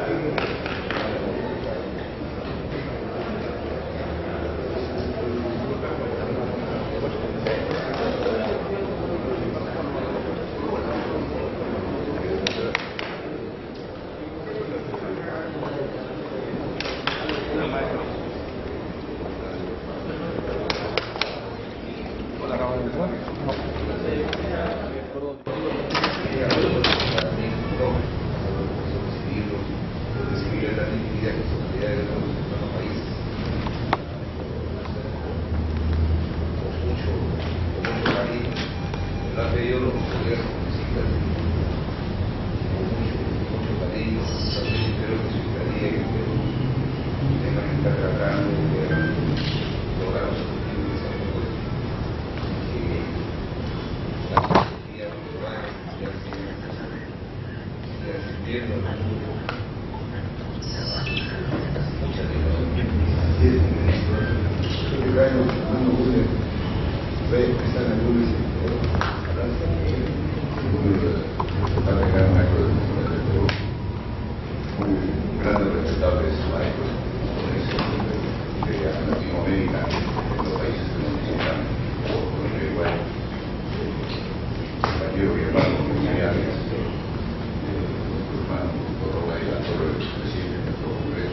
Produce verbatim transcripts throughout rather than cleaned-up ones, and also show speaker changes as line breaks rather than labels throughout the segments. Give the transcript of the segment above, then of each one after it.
Grandes respetables maestros de Latinoamérica, en los países que nos visitan, por Uruguay, compañero y hermano comunidades, nuestro hermano Corona y la Torre del presidente de nuestro Congreso.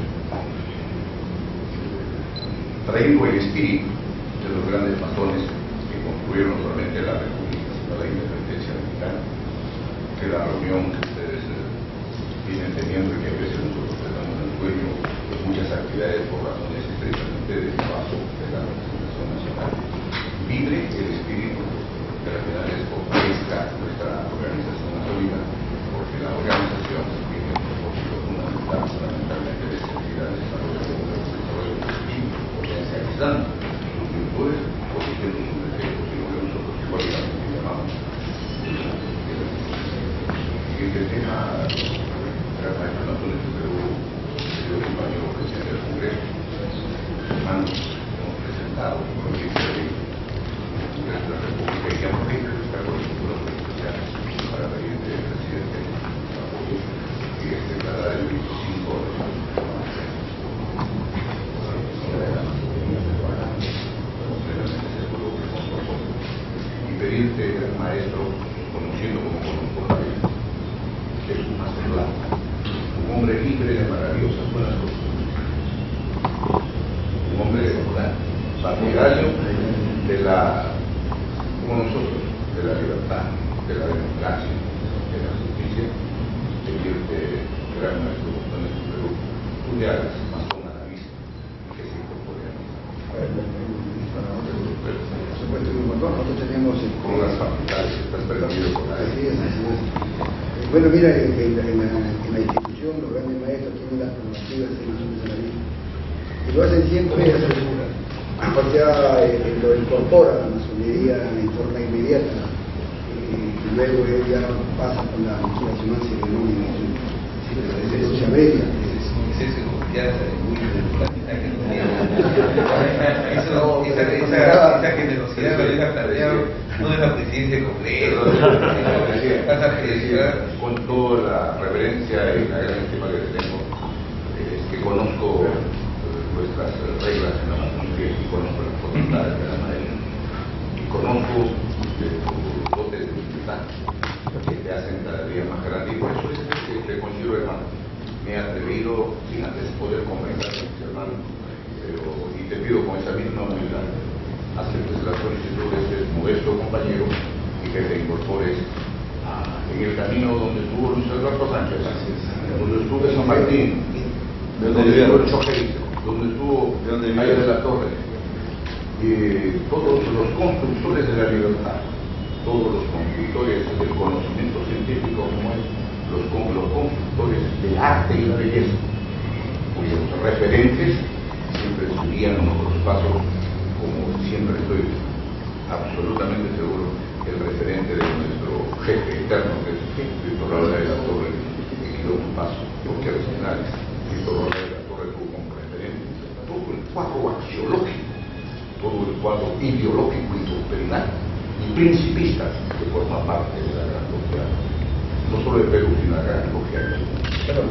Traigo el espíritu de los grandes patrones que construyeron no solamente la República, sino la independencia mexicana, que la reunión que ustedes vienen teniendo y que a veces nosotros tenemos en el sueño de muchas actividades por razones estrictamente de paso de la representación nacional. Vibre el espíritu que al final es fortalezca nuestra organización sólida, porque la organización tiene un propósito fundamental, fundamentalmente de seguridad, desarrollo, desarrollo y potencializando sus virtudes, corrigiendo sus defectos y lo que nosotros igualmente llamamos. Y este tema las naciones de Perú, el compañero presidente del Congreso, hermanos, hemos presentado un proyecto de ley de la República y que aprovecha esta coyuntura especial para pedir al presidente de apoyo y es declarar el veinticinco de y pedirte, maestro, conociendo como conozco la vida, que es una sola un hombre libre de maravillosas buenas costumbres, un hombre de verdad, partidario de la, como nosotros, de la libertad, de la democracia, de la justicia, decirte, gran maestro en el Perú, tú te hagas más con la vista que se incorpore a mí.
Nosotros tenemos
con las facultades, estás perdido con la
así es, así es. Bueno, mira, en, en, en, la, en la institución los grandes maestros tienen las normativas de la vida y lo hacen siempre, o sea, eh, lo incorpora a la masonería en forma inmediata y, y luego él ya pasa con la legislación ceremonia de lucha media.
Eso, esa, esa, esa generosidad que había planteado no es la presidencia del Congreso,
con toda la reverencia y la gran estima que tengo, es que conozco nuestras reglas en la masonería y conozco las voluntades de la madera y conozco de tus dotes de humildad que te hacen cada día más grande y por eso es que te considero hermano. Me he atrevido sin antes poder conversar con mis hermanos, pero, y te pido con esa misma humildad aceptes la solicitud de este modesto compañero y que te incorpores a, en el camino donde estuvo Luis Alberto Sánchez, donde estuvo San Martín, donde estuvo el Chojerito, donde estuvo Mayo de la Torre, y todos los constructores de la libertad, todos los constructores del conocimiento científico como es, los, los constructores del arte y la belleza, cuyos referentes siempre seguían nuestros pasos, como siempre estoy absolutamente seguro, el referente de nuestro jefe eterno, que es Víctor Raúl de la Torre, que dio un paso, porque al final Víctor Raúl de la Torre tuvo como referente todo el cuadro axiológico, todo el cuadro ideológico y doctrinal y principista que forma parte de la gran logia, no solo de Perú, sino de la gran logia del mundo. Pero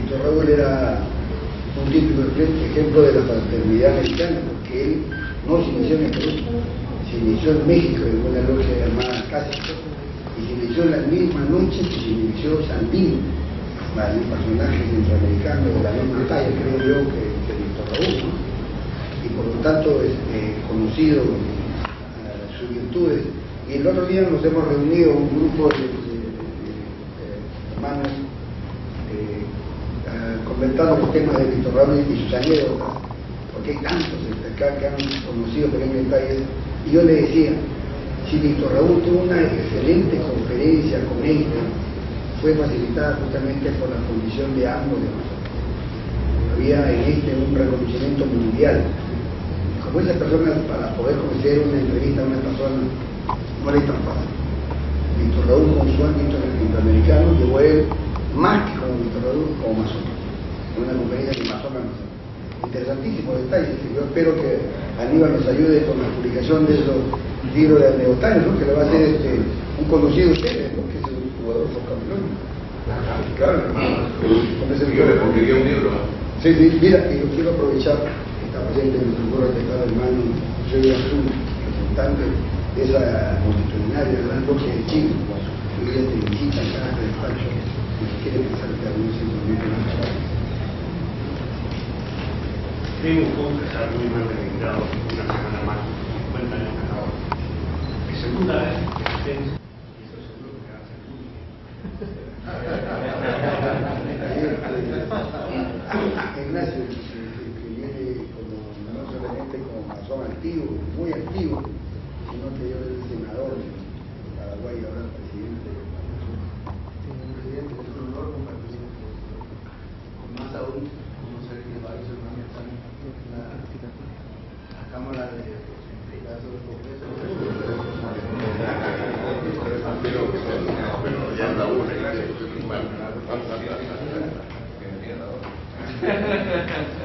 Víctor Raúl era un típico ejemplo de la fraternidad mexicana, porque él no se inició en el Perú, se inició en México, en una logia llamada Cásico, y se inició en la misma noche que se inició Sandino, un personaje centroamericano de la misma talla, creo yo, que, que Víctor Raúl, ¿no? Y por lo tanto es eh, conocido uh, sus virtudes. Y el otro día nos hemos reunido un grupo de, de, de, de hermanos eh, uh, comentando los temas de Víctor Raúl y sus anécdotas, porque hay tantos acá que han conocido pequeños detalles. Y yo le decía, si Víctor Raúl tuvo una excelente conferencia con México, fue facilitada justamente por la condición de ambos de nosotros. Había en este un reconocimiento mundial. Como esa persona, para poder conocer una entrevista a una persona, no era tan fácil. Víctor Raúl, con su ámbito interamericano, llegó él más que como Víctor Raúl, como masón. En una conferencia de masón a masón. Interesantísimos detalles. Yo espero que Aníbal nos ayude con la publicación de esos libros de anécdotas, ¿no? Que le va a hacer este, un conocido de ustedes, ¿no? Que es el jugador Camilón. Claro,
yo le pondría un libro.
Sí, sí, mira, y yo quiero aprovechar que está presente en nuestro foro de cada hermano José Azul, representante de esa multitudinaria gran logia de Chile, que hoy día te visita acá en el despacho y que quiere pensar que algunos simplemente no saben.
Tengo un poco que estar muy mal reivindicado una semana más, cincuenta años más ahora. Mi segunda vez que ustedes, y estoy seguro que va a ser público.
Ignacio, que viene como, no solamente como masón activo, muy activo, sino que yo soy senador de Paraguay, ahora presidente de un presidente, es un honor compartir con más aún, como ser que va a ser una la, la Cámara de Caso del Congreso.
Pero ya anda una, gracias.